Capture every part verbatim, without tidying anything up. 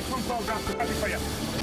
There's some photographs ready for you.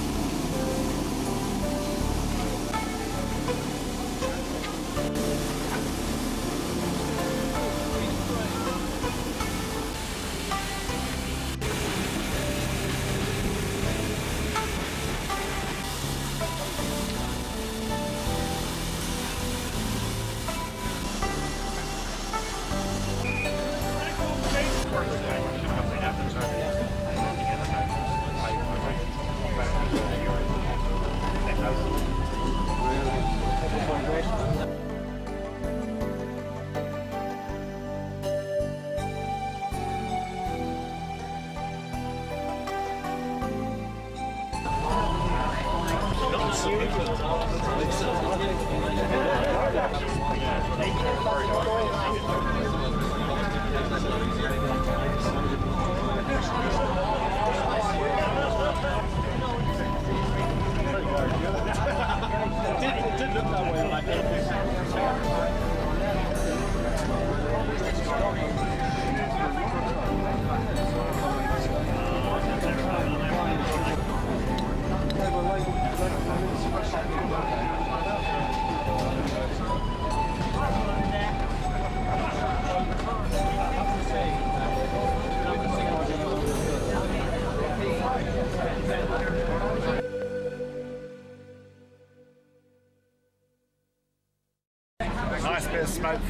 Nice bit of smoke.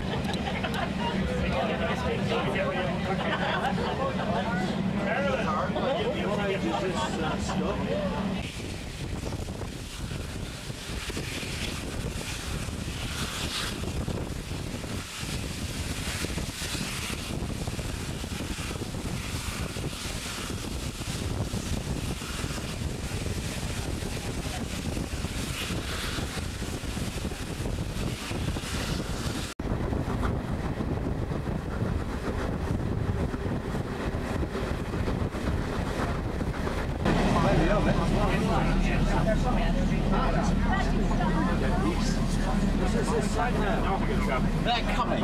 They're coming.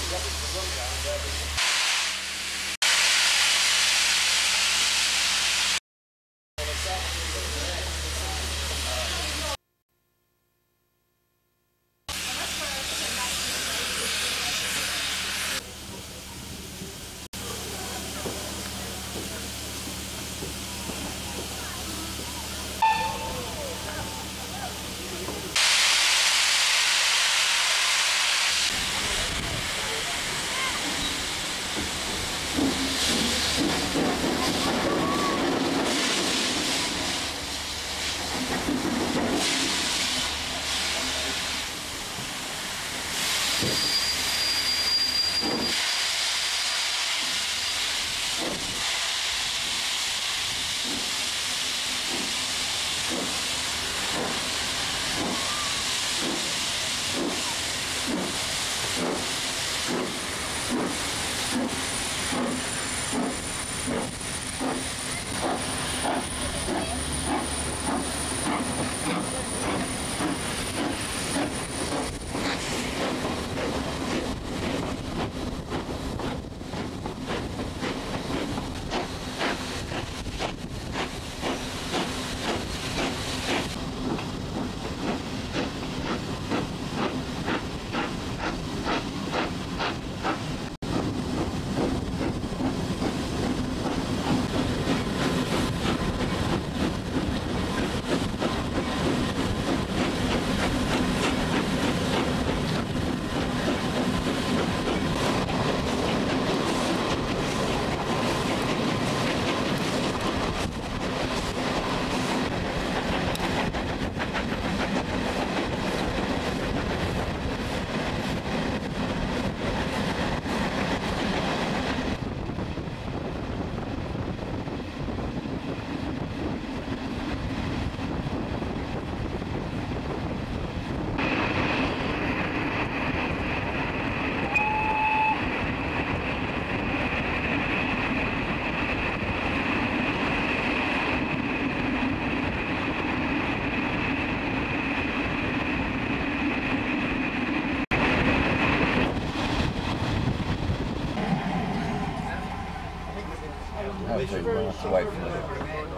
Okay, we'll have to wait for it.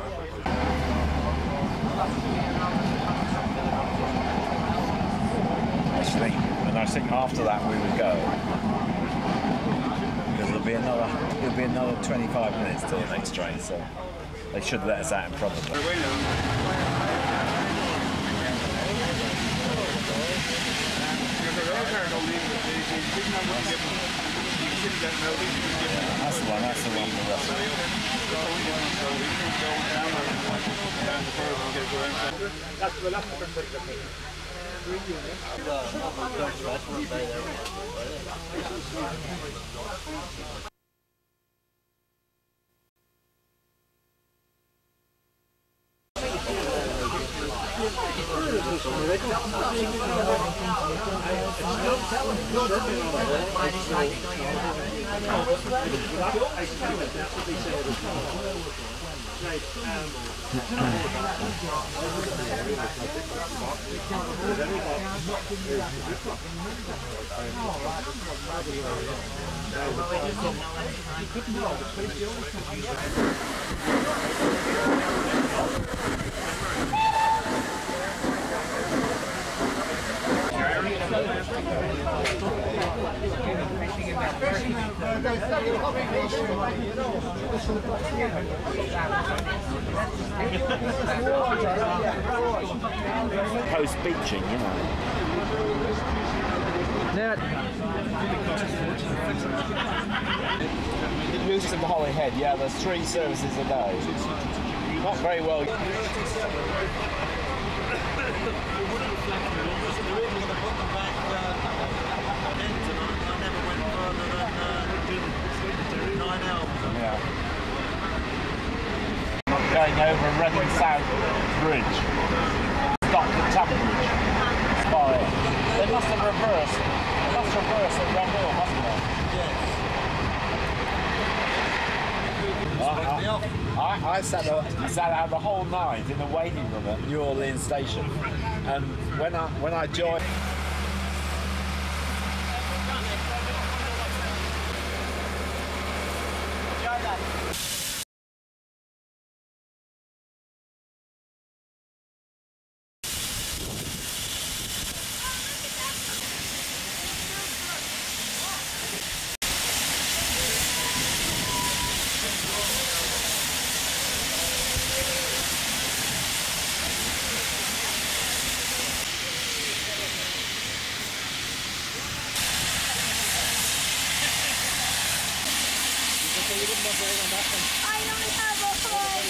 Actually, and I think after that we would go, because there'll be another, it'll be another twenty-five minutes till the next train, so they should let us out in front of them. Yeah, that's the one, that's the one for us. Post beaching, you know. Lucy's in the Holyhead, yeah, there's three services a day. Not very well. Yeah. Going over Reading South Bridge. Stopped at Tunbridge. Spire. They must have reversed. They must reverse at Rundle, mustn't they? Yes. I, I, I, sat out, I sat out the whole night in the waiting room at New Orleans Station. And when I when I joined I only have a phone.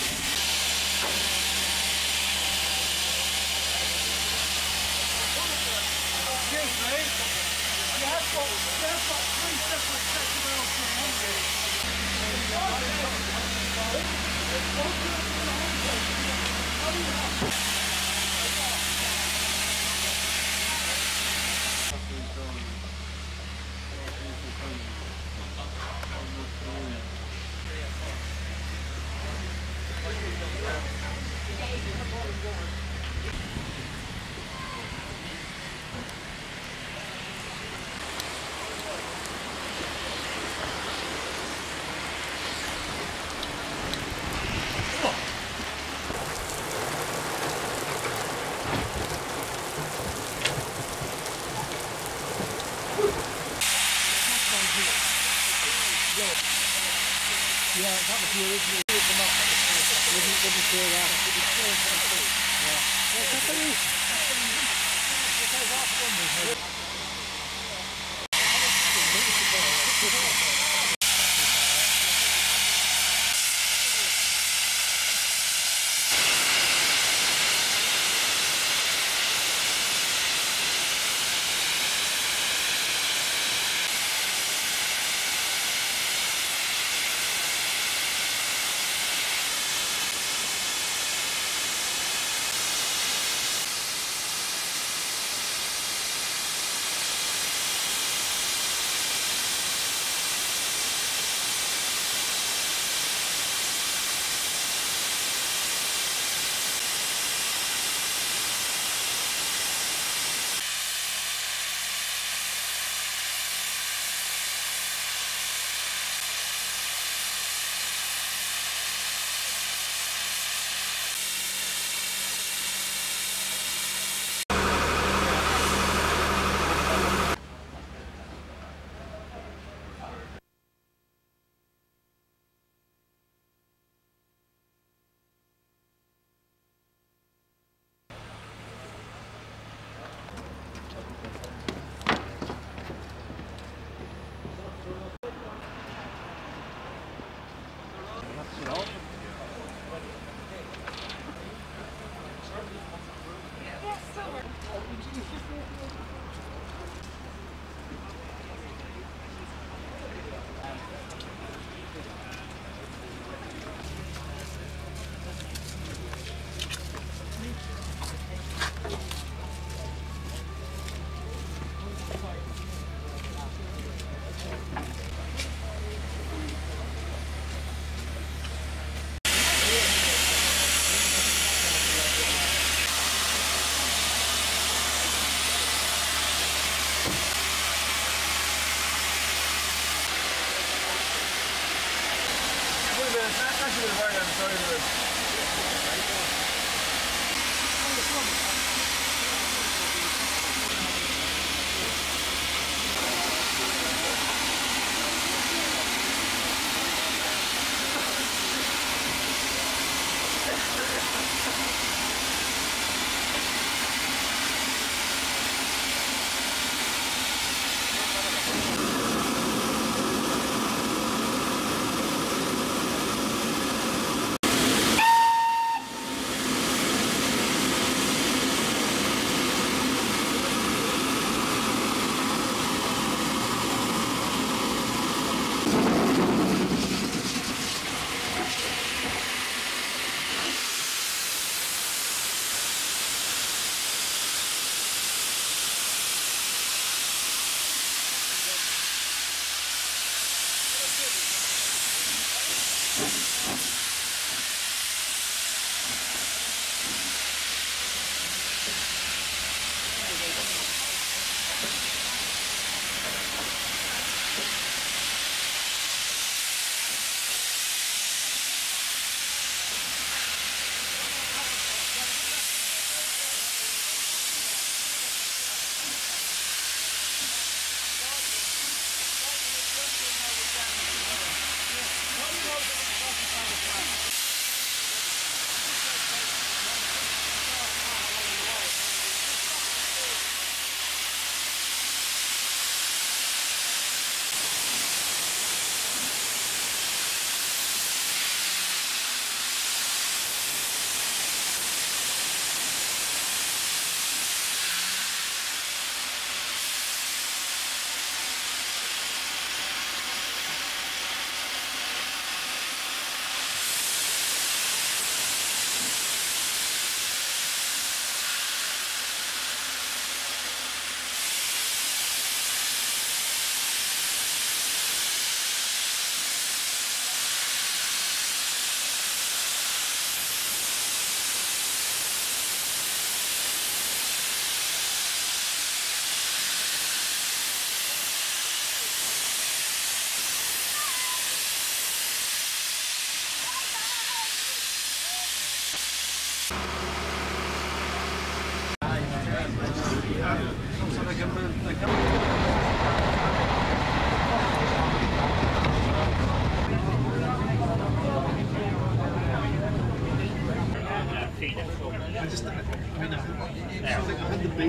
Excuse me, you have got, you have got three separate sets of rails Yeah, that was the original. It wouldn't, wouldn't do that. It was still something. Yeah. What's happening? Because that's one was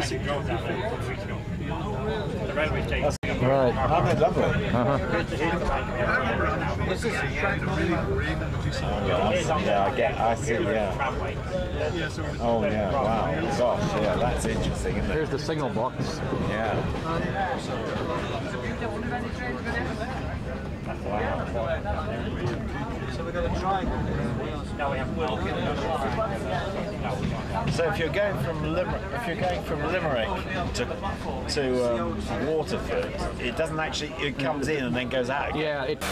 it goes that way from Wicklow. The railway station. Right. Oh, they're lovely. Uh-huh. This is Yeah, I get, I see, yeah. Oh, yeah, wow. Gosh, yeah, that's interesting, isn't it? Here's the signal box. Yeah. So we've got a triangle. So if you're going from Limerick, if you're going from Limerick to to um, Waterford, it doesn't actually. It comes in and then goes out again. Yeah, it.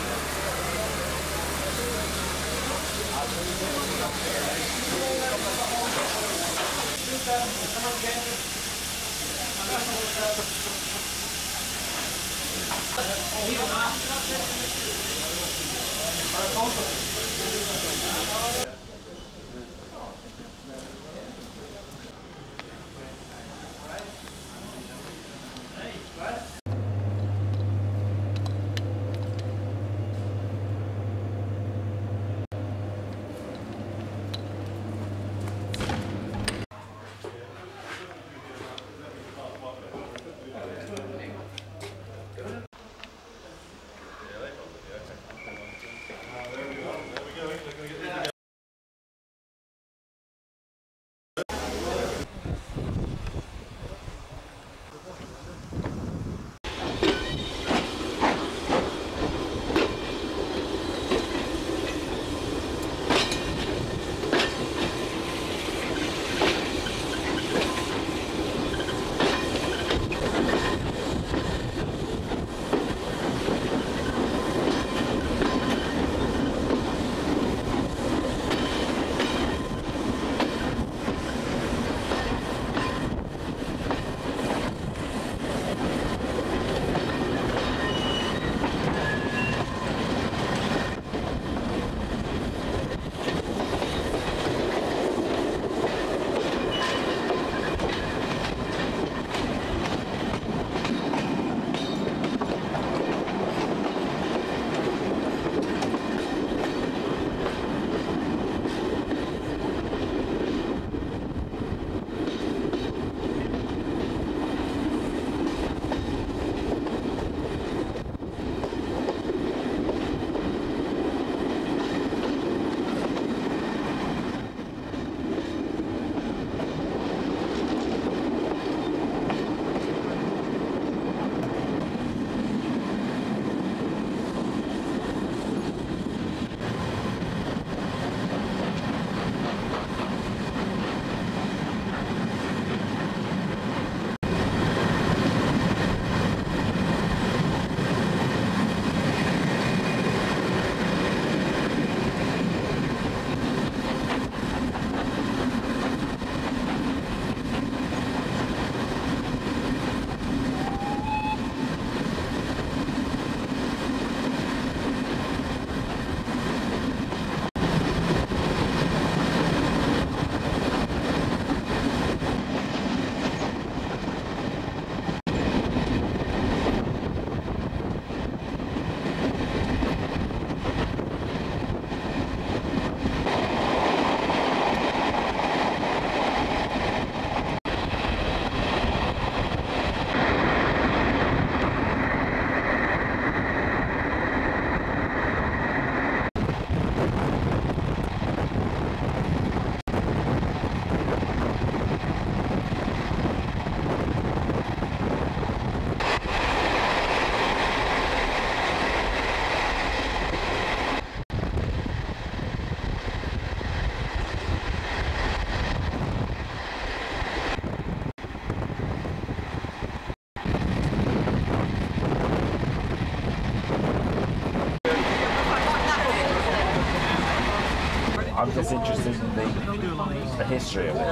I'm just interested in the, the history of it.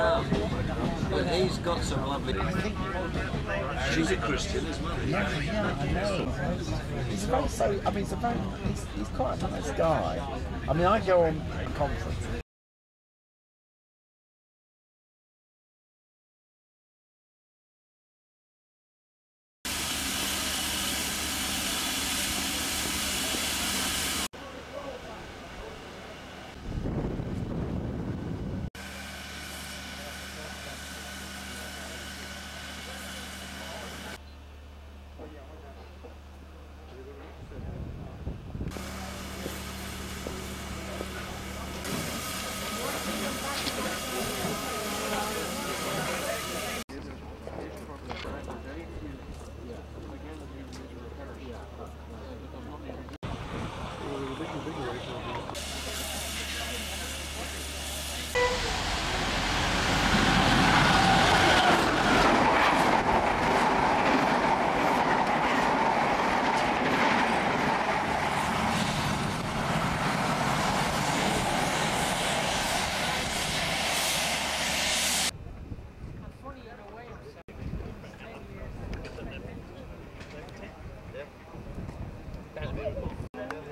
But he's got some lovely. She's a Christian as well. Yeah, yeah, I know. He's very so. I mean, he's a very. He's, he's quite a nice guy. I mean, I go on conferences.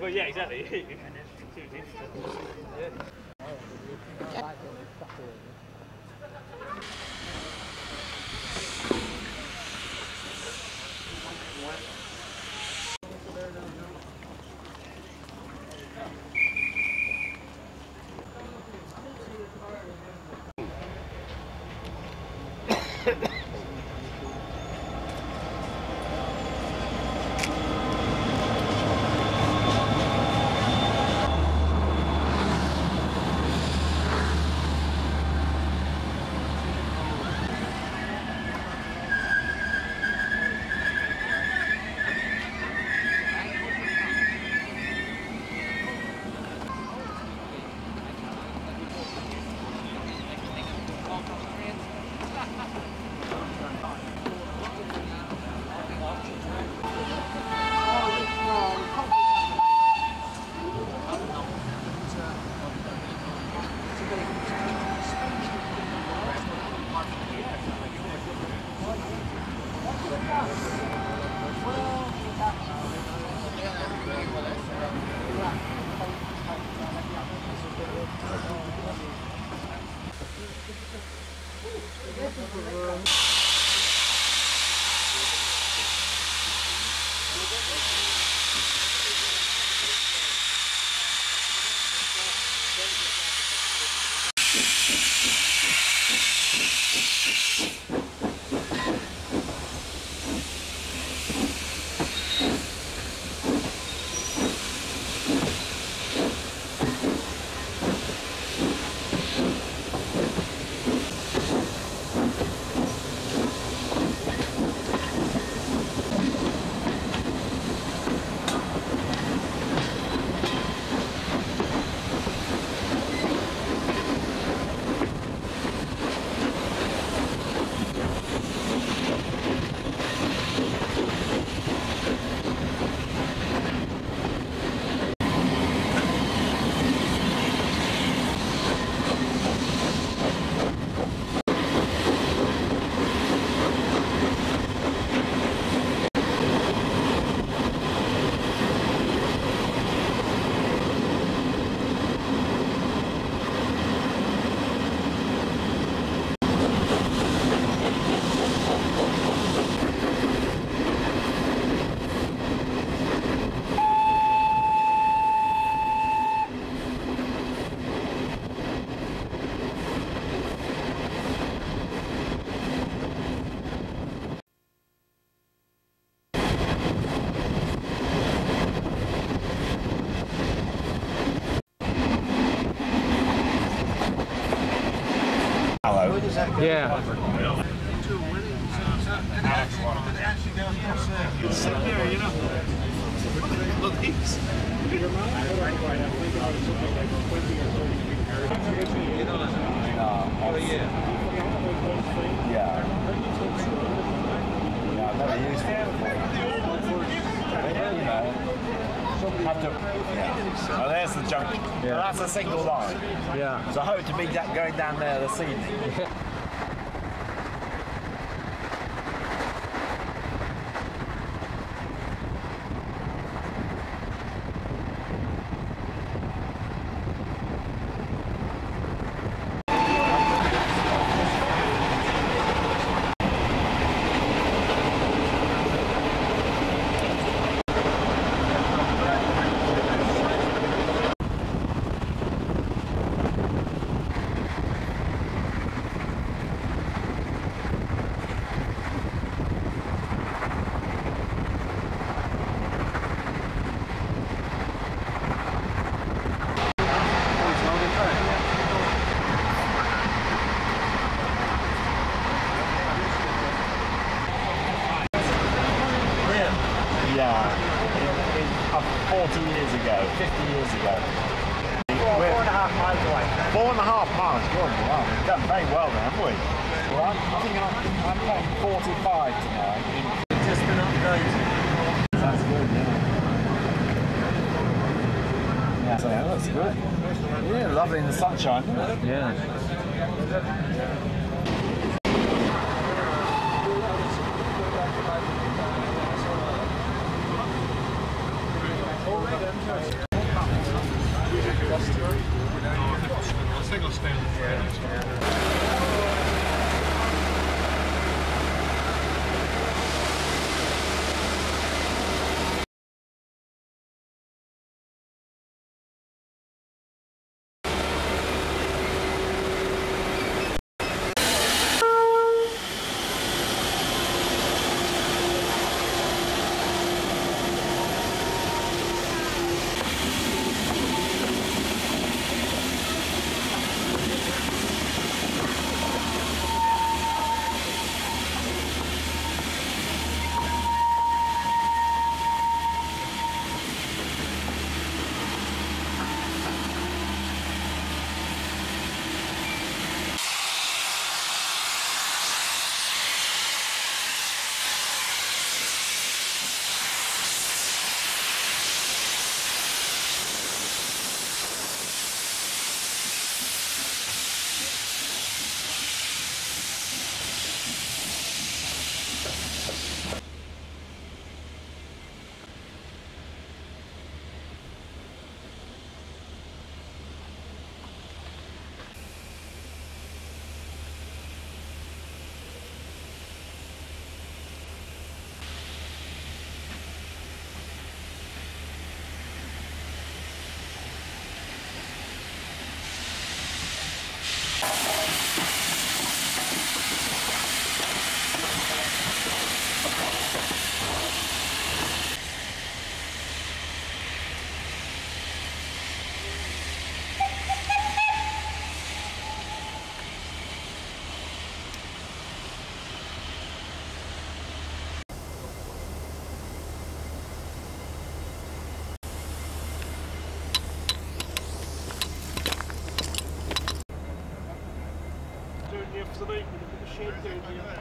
Well, yeah, exactly. Yeah. Have to, yeah. Oh, there's the junction. Yeah. Well, that's a single line. Yeah. So I hope to be that going down there this evening. Yeah, in, in, uh, forty years ago, fifty years ago. Four, four and a half miles away. Four and a half miles, good. Wow, we've done very well then, haven't we? Well, I'm, I think I'm, I'm playing forty-five tonight. It's just been updated. That's good, yeah. Yeah, so yeah, that's good. Yeah, lovely in the sunshine, isn't it? Yeah. Yesterday, we put the shed down here.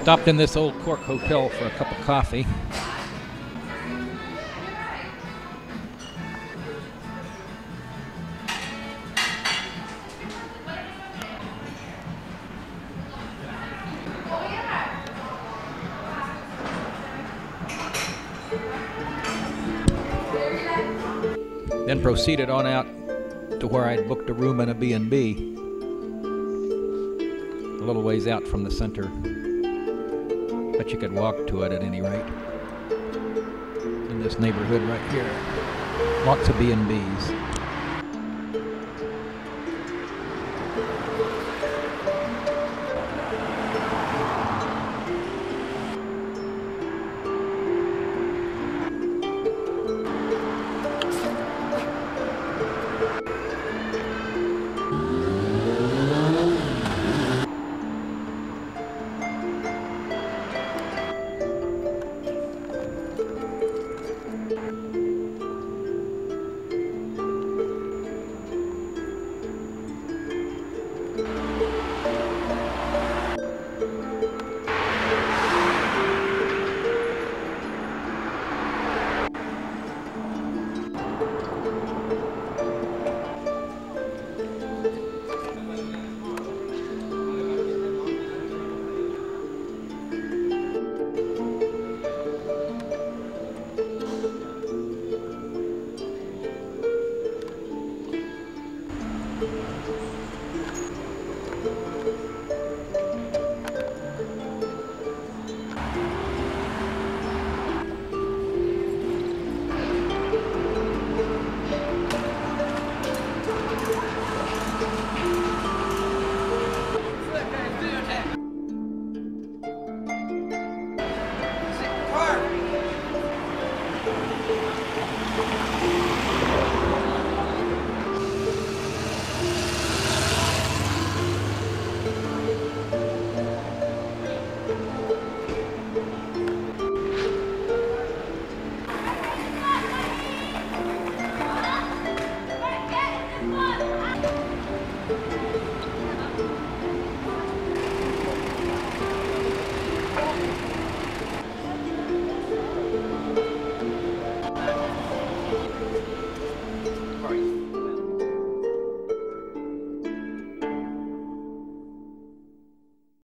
Stopped in this old Cork hotel for a cup of coffee. Then proceeded on out to where I'd booked a room in a B and B, a little ways out from the center, but you could walk to it at any rate. In this neighborhood right here, lots of B and Bs.